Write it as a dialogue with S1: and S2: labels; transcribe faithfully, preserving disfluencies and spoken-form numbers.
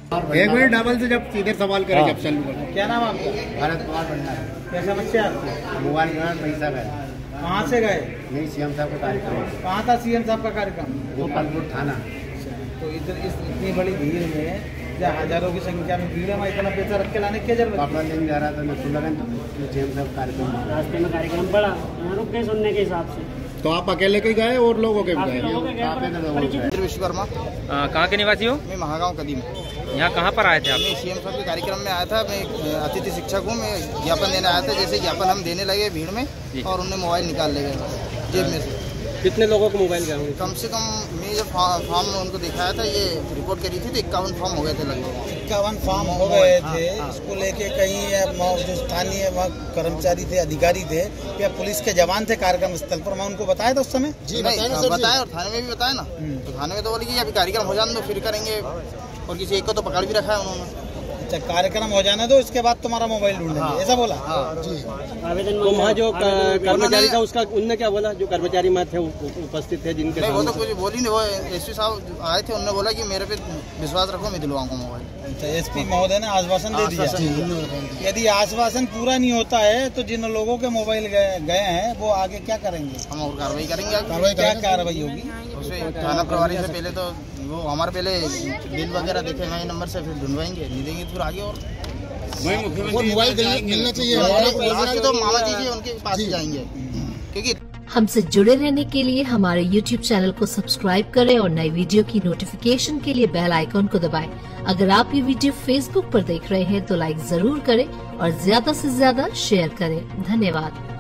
S1: एक minute double से जब सीधे सवाल करें जब चालू करें।
S2: क्या नाम आपका?
S1: भारत कुमार भंडारी।
S2: क्या समस्या आपकी?
S1: मोबाइल में पैसा गए।
S2: कहाँ से गए?
S1: नहीं, सीएम साहब का कार्यक्रम।
S2: कहाँ था सीएम साहब का कार्यक्रम?
S1: गोपालपुर थाना।
S2: तो इधर इस इतनी बड़ी भीड़ में, या हजारों की संख्या में भीड़ में इतना पैसा रख के लाने की जरूरत?
S1: कपड़ा लेने जा रहा था मैं, सुन लगा सीएम साहब कार्यक्रम,
S3: रास्ते में कार्यक्रम पड़ा, यहाँ रुक गए सुनने के हिसाब से।
S1: तो आप अकेले के गए और लोगों के गए?
S4: विश्वकर्मा।
S5: कहाँ के निवासी हो?
S4: मैं महागांव कदीम।
S5: यहाँ कहाँ पर आए थे आप?
S4: मैं सीएम साहब के कार्यक्रम में आया था। मैं अतिथि शिक्षक हूँ। मैं ज्ञापन देने आया था। जैसे ज्ञापन हम देने लगे भीड़ में और उन्हें मोबाइल निकाल ले गए जेब में से।
S5: कितने लोगों को मोबाइल गए होंगे?
S4: कम से कम मैं जब फॉर्म में उनको दिखाया था, ये रिपोर्ट करी थी, तो इक्यावन फॉर्म हो गए थे लगभग।
S2: इक्यावन फॉर्म हो गए थे। इसको लेके कहीं जो स्थानीय कर्मचारी थे, अधिकारी थे या पुलिस के जवान थे कार्यक्रम स्थल पर, मैं उनको बताया था उस समय?
S4: जी नहीं बताया, और थाने में भी बताया ना। तो थाने में तो बोले कि अभी कार्यक्रम हो जाने दो फिर करेंगे, और किसी एक को तो पकड़ भी रखा है उन्होंने।
S2: अच्छा, कार्यक्रम हो जाने दो, इसके बाद तुम्हारा मोबाइल ढूंढेंगे। हाँ, ऐसा बोला?
S4: हाँ जी।
S5: तो वहाँ जो कर्मचारी था उसका उनने क्या बोला? जो कर्मचारी में थे उपस्थित थे जिनके?
S4: नहीं, वो तो कुछ बोली नहीं। वो एसपी साहब आए थे, उन्होंने बोला कि मेरे पे विश्वास रखो, मैं दिलवाऊंगा मोबाइल।
S2: अच्छा, एसपी महोदय ने आश्वासन दे दिया। यदि आश्वासन पूरा नहीं होता है तो जिन लोगों के मोबाइल गए हैं वो आगे क्या करेंगे?
S4: हम और कार्रवाई करेंगे।
S2: कार्रवाई क्या कार्रवाई होगी?
S4: उसमें थाना प्रभारी से पहले तो वो हमारे पहले बिल वगैरह देखे मैं नंबर से, फिर ढूंढवाएंगे, नहीं देंगे फिर आगे। और
S1: मोबाइल मिलना चाहिए
S4: तो मामा जी जी उनके पास ही जाएंगे। क्योंकि
S6: हमसे जुड़े रहने के लिए हमारे यूट्यूब चैनल को सब्सक्राइब करें और नई वीडियो की नोटिफिकेशन के लिए बेल आइकॉन को दबाएं। अगर आप ये वीडियो फेसबुक पर देख रहे हैं तो लाइक जरूर करें और ज्यादा से ज्यादा शेयर करें। धन्यवाद।